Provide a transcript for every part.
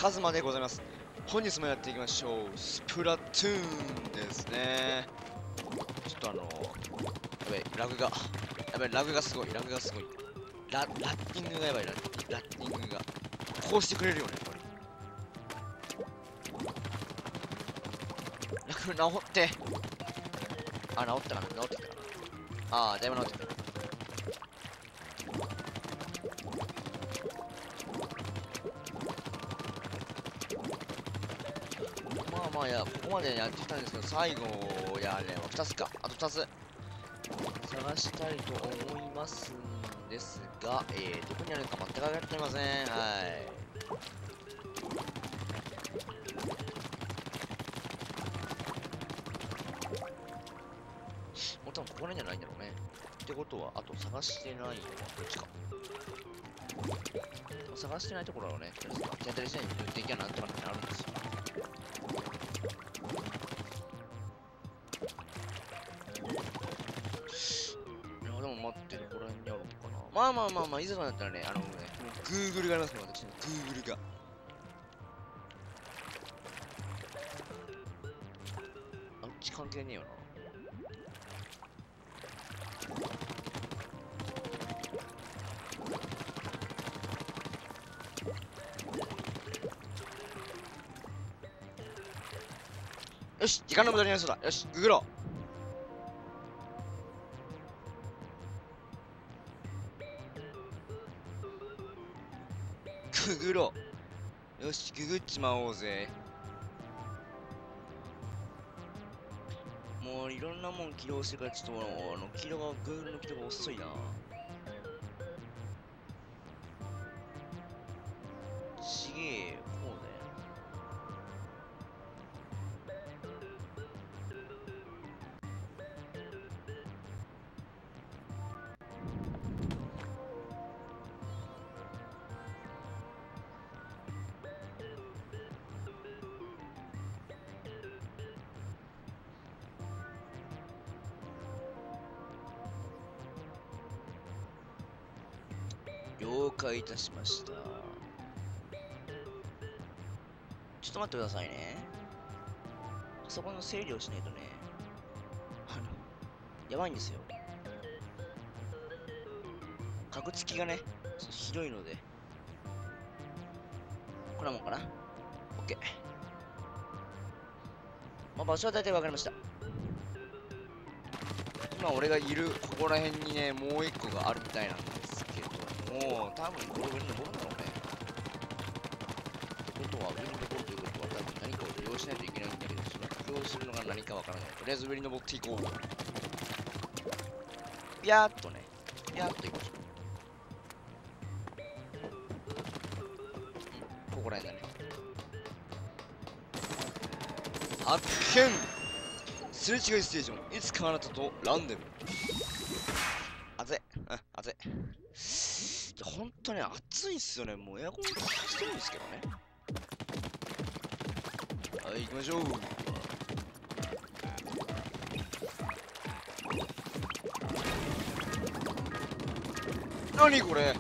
カズマでございます。本日もやっていきましょう。スプラトゥーンですね。ちょっとやべえ、ラグがすごい、ラッティングがやばい、ラッティングが。こうしてくれるよね、これ。ラグ治って。あ、治ってたかな。ああ、だいぶ治ってた。まあ、ここまでやってきたんですけど、最後やれば2つか。あと2つ。探したいと思いますんですが、どこにあるか全く分かっていません。はい。もう多分ここら辺じゃないんだろうね。ってことは、あと探してないのはどっちか。探してないところはね、手当たり次第に抜いていきゃなんとかなるんですよ。でも待ってる、ここら辺にあるのかな。まあ、いざとなったらね、Google がありますね、私の Google が。あっち関係ねえよな。よし、時間の無駄になりそうだ。よし、ググろう。ググろう。よし、ググっちまおうぜ。もういろんなもん起動してからちょっと起動が、Google の起動が遅いな。ちげえよ、こうだよ。了解いたしました。ちょっと待ってくださいね。パソコンの整理をしないとね、やばいんですよ。カグ付きがね、ちょっとひどいので。こんなもんかな。OK。まあ、場所は大体わかりました。今俺がいるここら辺にね、もう一個があるみたいなんですけども、多分これ上に登るんだろうね。ってことは、上に登るということは、多分何かを利用しないといけないんだけど、その利用するのが何かわからない。とりあえず上に登っていこう。ピャーっとね、ピャーっといきましょう。ここら辺だね。発見！すれ違いステーション、いつかあなたとランデブー。あぜ、あぜ。ほんとね、暑いっすよね。もうエアコンしてるんですけどね。はい、行きましょう。何これ。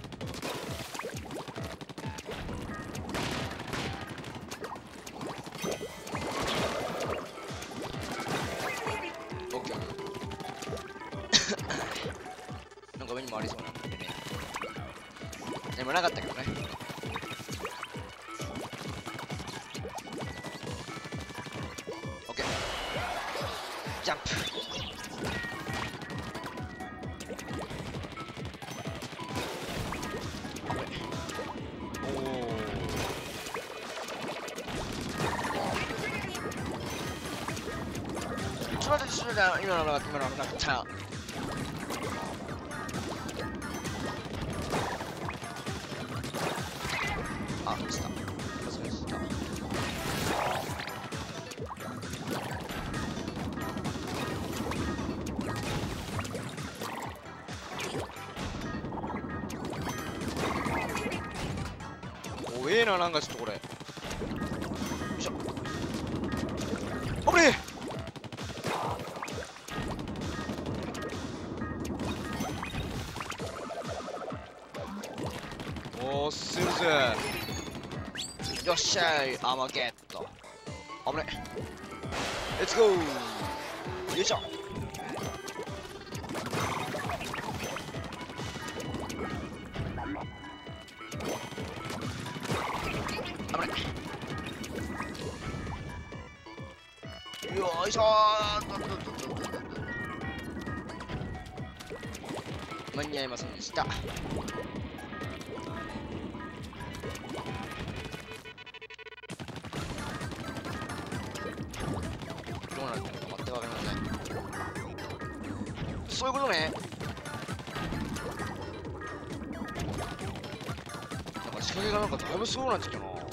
なんか上にもありそうなんでね。でもなかったけどね。オッケー。ジャンプ。ちょっと待って、今のなかった。あ、落ちた。忘れてた。怖えな、なんかちょっとこれ。よいしょ。危ねえ。おー、するぜ。 よっしゃい、アーマーゲット。危ね。レッツゴー。よいしょ。危ね。よいしょー。間に合いませんでした。どうなってるのか全くわかりません。そういうことね。なんか仕掛けがなんかだいぶすごくなってきたな。でも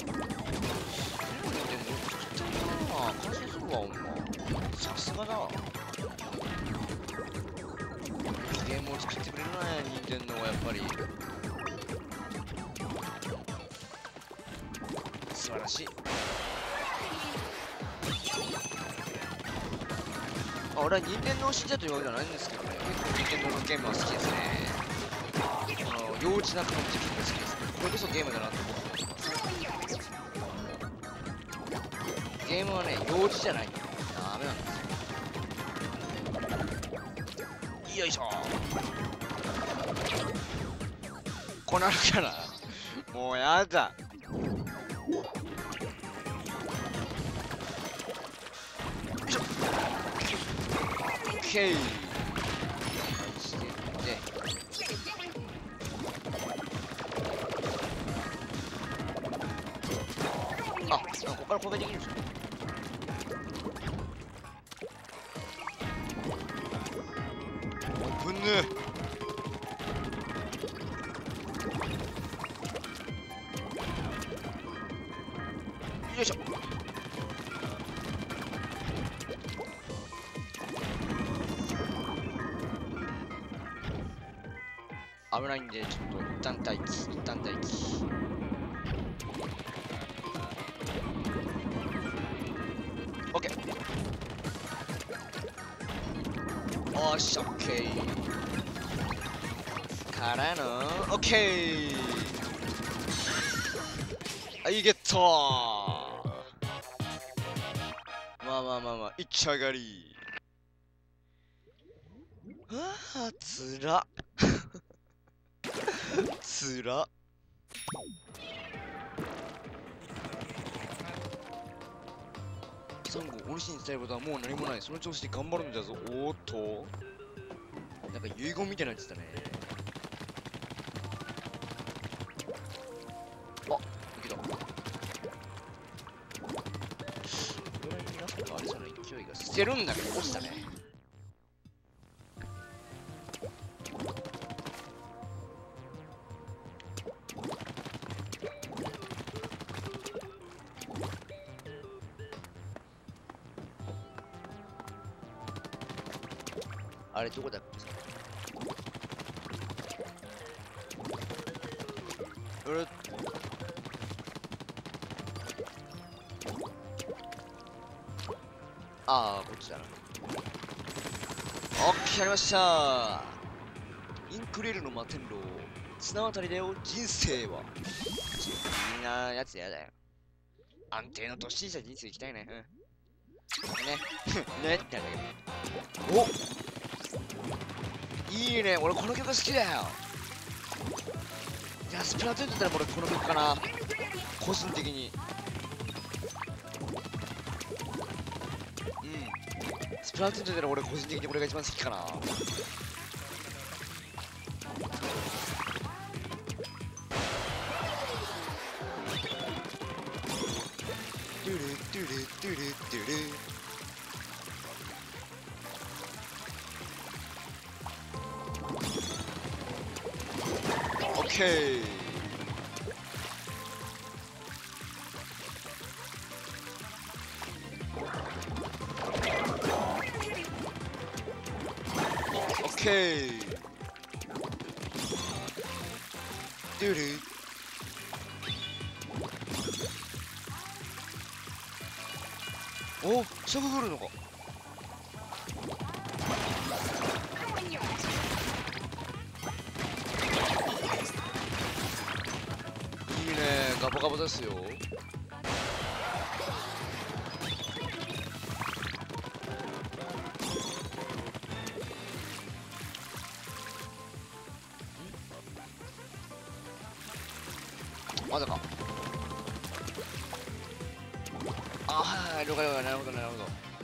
ちょっとな、感心するわ、ほんま。さすがだ。ゲームを作ってくれるな、任天堂はやっぱり。素晴らしい。俺は任天堂信者というわけではないんですけどね、結構任天堂のゲームは好きですね。幼稚な感じが好きですね。これこそゲームだなと思ってます。ゲームはね、幼稚じゃないんだよ。ダメなんですよ。よいしょ。こうなるから、もうやだ。よいしょ。オッケー。してって。あ、ここから攻撃できるんですか。ぶんぬ。よいしょ。危ないんで、ちょっと一旦待機、一旦待機。オッケー。おーし、オッケー。からの、オッケー。はい、ゲットー。まあ、いっちゃがり。ああ、つら。つら。サンゴ、お主に伝えることはもう何もない。その調子で頑張るんだぞ。おーっと。なんか遺言みたいなやつだね。あ、いけた。これになんかありそうな勢いがしてるんだけど、落ちたね。あれどこだっけ。ああ、こっちだな。オッケー、やりました。インクレールの摩天楼。綱渡りだよ、人生は。みんなやつやだよ。安定のどっしりした人生行きたいね。ね。ねってなんだけど。お、いいね、俺この曲好きだよ。いや、スプラトゥーンって言ったら俺この曲かな。個人的に。うん。スプラトゥーンって言ったら俺個人的にこれが一番好きかな。ドゥルドゥルドゥルドゥル。オッケー。オッケー。ドゥル。お、すぐ来るのか。いいね、ガボガボですよ。 まさか。あ、はいはい、了解了解、なるほどなるほど。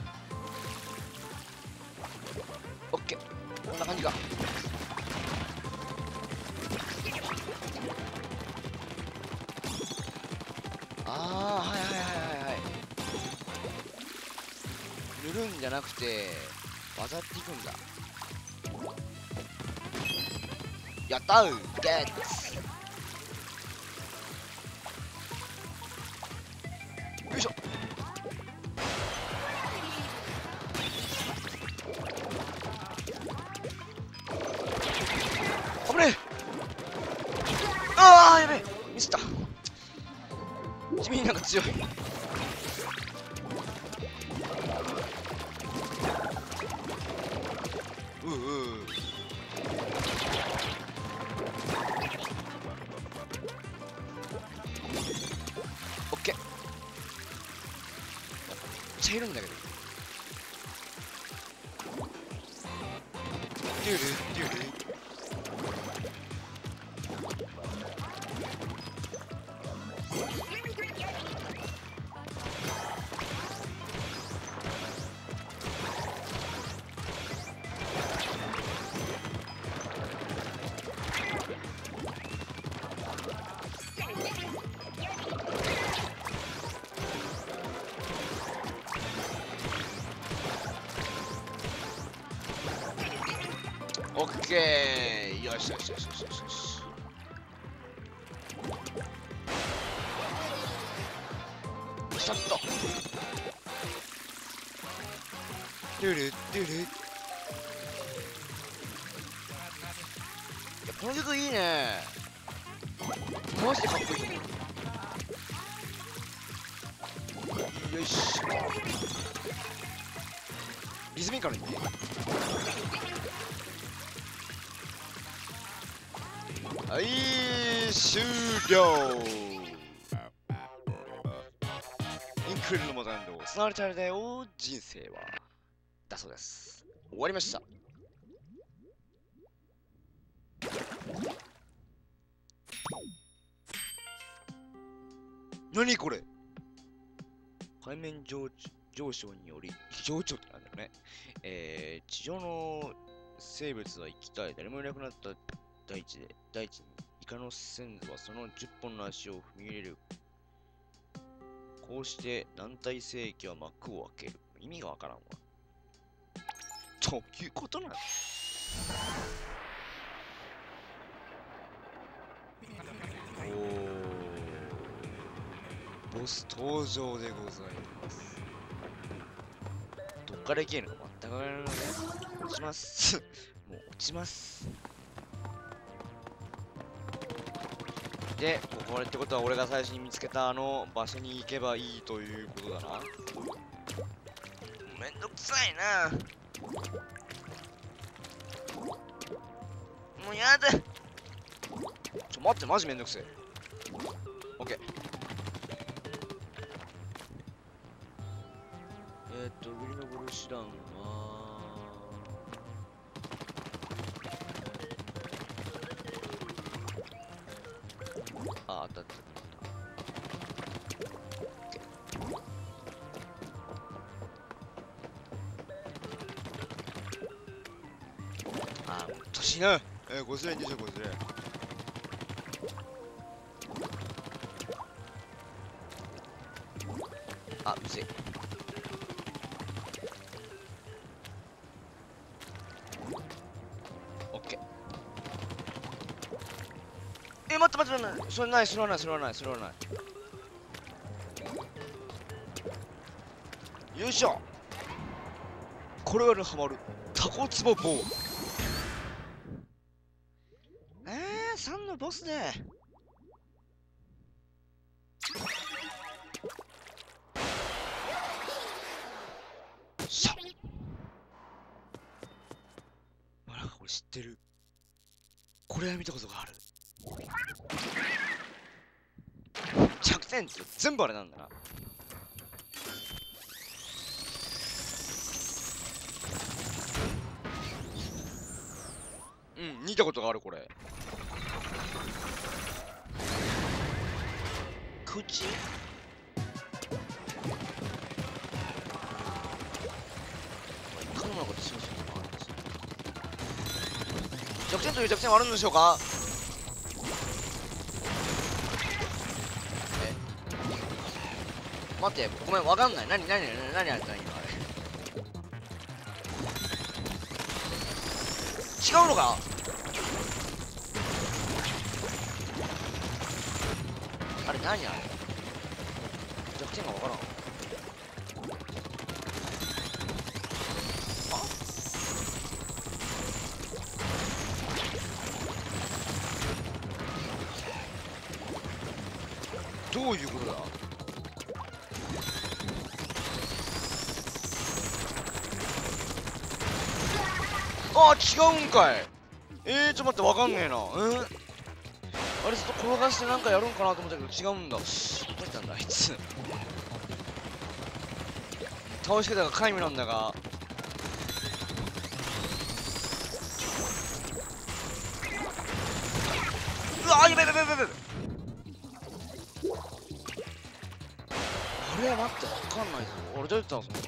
オッケー、こんな感じか。ああ、はいはいはいはいはい。塗るんじゃなくて渡っていくんだ。やったー、ゲッツ。よいしょ。危ねえ。ああ、やべえ、ミスった。地味になんか強い。オッケー。めっちゃいるんだけど。デュルデュル。オッケー。よしよしよしよしよしよし。ちょっとドゥルドゥル。いや、この曲いいね。マジでかっこいいと思う。よいしょ。リズミカルにね。はい、終了。インクルのモダンド、スナールチャイルだよ、人生は。だそうです。終わりました。何これ。海面上昇により、上昇ってなんだろうね。地上の生物は生きたい。誰もいなくなった大地に、イカの先祖はその10本の足を踏み入れる。こうして軟体世紀は幕を開ける。意味がわからんわ。ということなんだ。ボス登場でございます。どっから行けるのか全くわからないので、落ちます。もう落ちます。で、これってことは俺が最初に見つけたあの場所に行けばいいということだな。めんどくさいな。もうやだ。待って、マジめんどくせえ。オッケー。上に登る手段はあったあった。あ、もっと死ぬ。こちらにでしょ、こちら。あ、うぜえ。オッケー。待って待って待って、それない、それはない、それはない、それはない。よいしょ。これがハマるタコツボ棒。3のボスで。しゃ。なんかこれ知ってる。これは見たことがある。着点って全部あれなんだな。うん、見たことがあるこれ。 口可能なことしますよね。弱点という弱点はあるんでしょうか。待って、ごめん、わかんない。何あれ今あれ。違うのか。あれ何あれ。弱点がわからん。どういうことだ。あ、違うんかい。ちょっと待って、わかんねえな。あれずっと転がしてなんかやるんかなと思ったけど違うんだ。どうやったんだあいつ。倒し方が皆無なんだが。うわー、やべ。あれ待って、わかんないぞ。俺どうやったのそんな。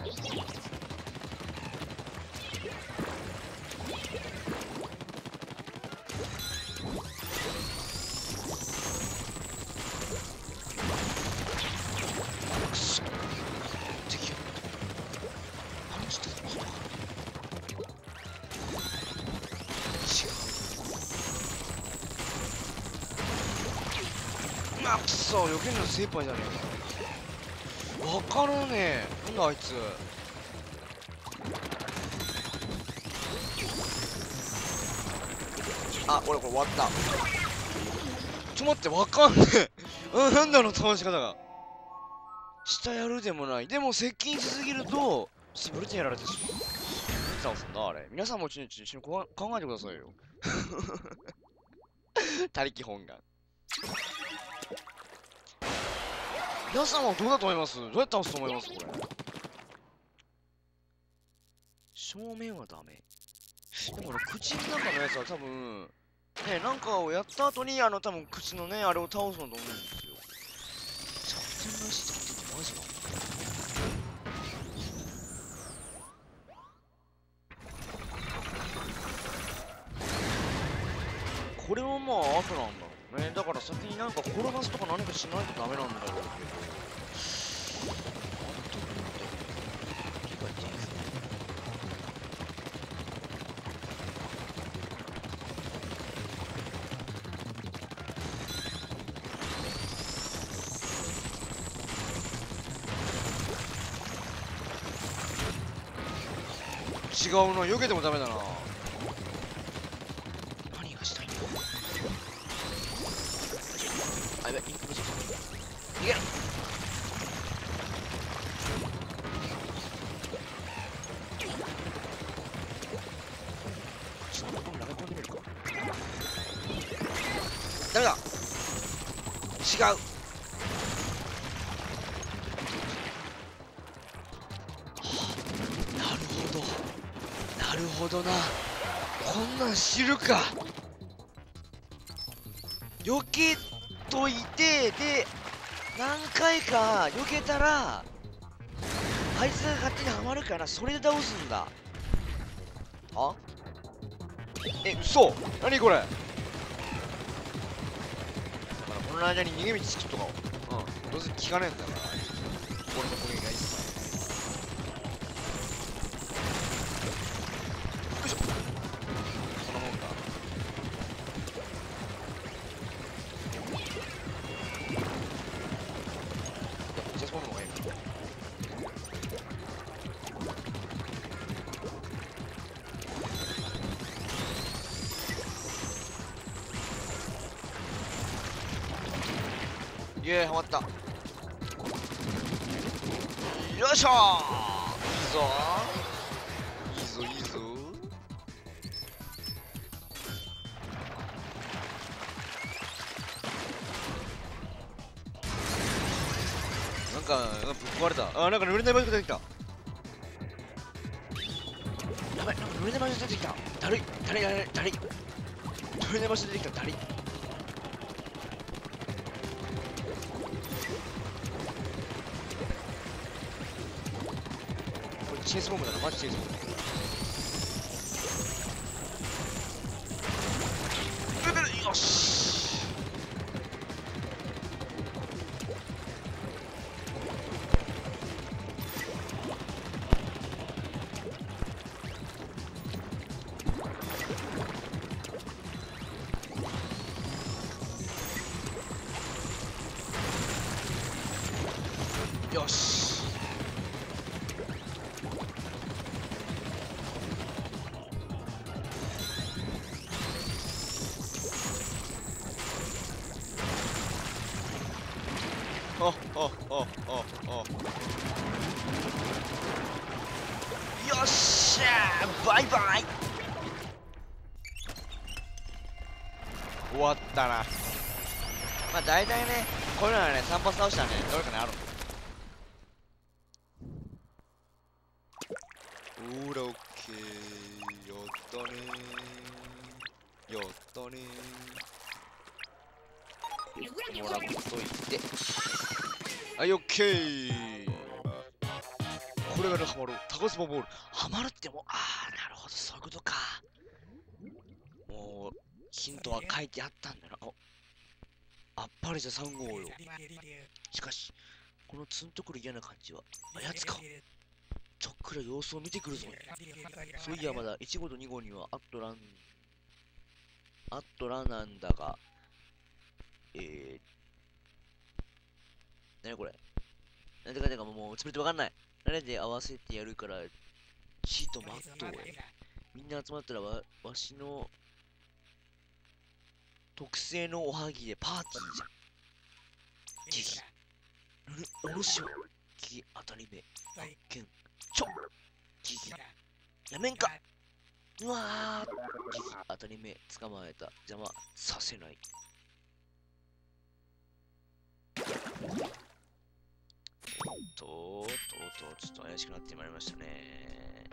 くそ、避けるの精一杯じゃねえか。わからねえ。なんだあいつ。あ、俺これ終わった。ちょ待って、わかんねえ。なんだろう、倒し方が。下やるでもない。でも接近しすぎると、ブルテンやられてしまう。倒すんだあれ。皆さんも一緒に考えてくださいよ。他力本願。皆さんはどうだと思います？どうやって倒すと思いますこれ。正面はダメ。でも口の中のやつは多分、ね、なんかをやった後に、多分口のね、あれを倒すのと思うんですよ。弱点らしい弱点ってマジなの？これもまあ後なんだろうね。だから先になんか転がすとか何かしないとダメなんだろうけど。違うな、避けてもダメだな。何がしたいんだ。あ、やべ、インプロジェクト逃げろ。ちょっと投げ込んでみるか。ダメだ。違う。なるほどな。こんなん知るか。避けといて、で、何回か避けたら、あいつが勝手にはまるから、それで倒すんだ。あ？嘘？何これ？だからこの間に逃げ道作っとかを。どうせ効かねえんだから、俺の攻撃がいいっす。イエーイ、ハマった。よいしょー。いいぞ。なんかぶっ壊れた。なんか濡れない場所が出てきた。やばい、なんか濡れない場所出てきた。だるい。濡れない場所出てきた。だるい。 チェイスボムだな、マジチェイスボム。よし。よし。あああああ。よっしゃー、バイバイ。終わったな。まあ大体ね、こういうのはね、3発倒したらね、どれかにあるんだ。ほら、オッケー。やったねー。やったねー。もらっといて。はい、オッケー。これがハマる。タコスポボール。ハマるってもう、なるほど、そういうことか。もう、ヒントは書いてあったんだな。あっぱれじゃ3号よ。しかし、このツンとくる嫌な感じは、あやつか。ちょっくら様子を見てくるぞ。そういやまだ1号と2号にはアットランなんだが、なにこれ。なんでかもう、つぶれてわかんない。誰で合わせてやるから、チートマットへ。みんな集まったらわしの特製のおはぎでパーティーじゃん。ギギ。おろしはギギ当たり目。発見。ギギ。やめんか。うわー。ギギ当たり目。捕まえた。邪魔させない。ちょっと怪しくなってまいりましたね。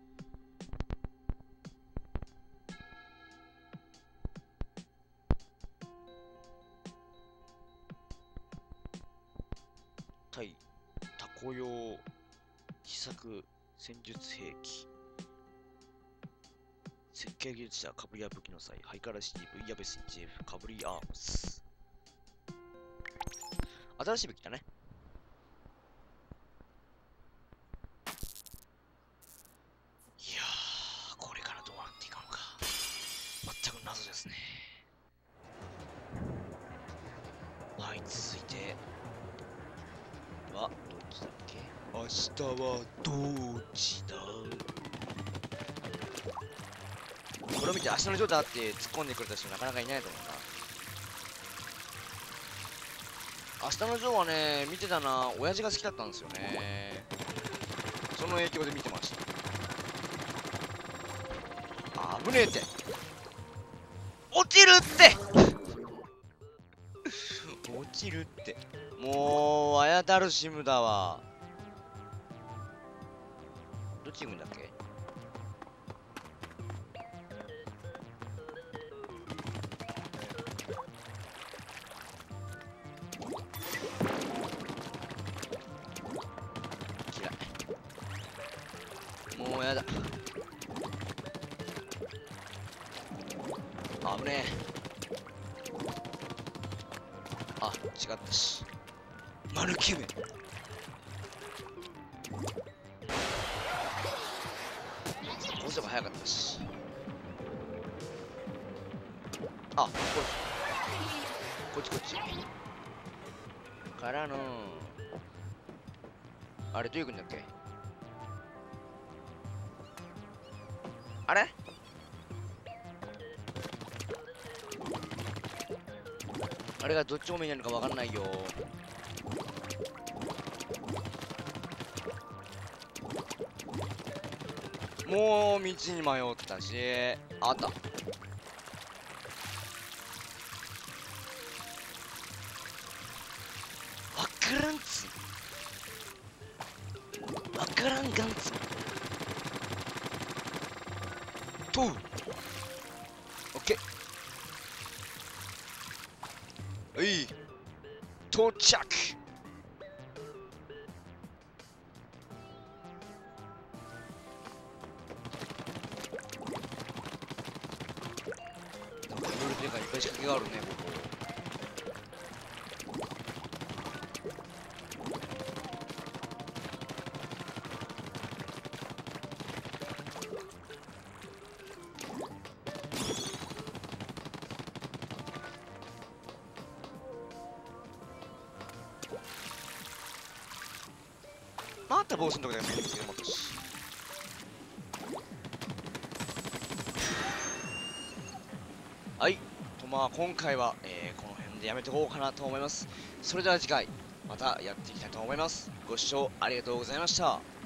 対タコ用試作戦術兵器。設計技術者かぶりや武器の際、ハイカラシティ V ヤベス 1F かぶりアームス。新しい武器だね。いやー、これからどうなっていくのか。全く謎ですね。はい、続いては、どっちだっけ。明日はどっちだ。これを見て明日のジョーだって突っ込んでくれた人なかなかいないと思うな。明日のジョーはね、見てたな。親父が好きだったんですよね。その影響で見てました。危ねえって。落ちるって落ちるって。もう、あやダルシムだわ。どっち行くんだっけ。嫌い。もうやだ。危ねえ。あ、違ったし。丸キメ。押せば早かったし。あ、こっち。からのあれどういう国だっけ。あれあれがどっち方面になるのかわかんないよ。もう道に迷ったし。あった。わからんつ。わからんがんつ。とう。オッケー。はい。到着。 い仕掛けがあるね、ここ。また帽子のとこで見つけてもらったし。はい。とまあ今回は、この辺でやめておこうかなと思います。それでは次回、またやっていきたいと思います。ご視聴ありがとうございました。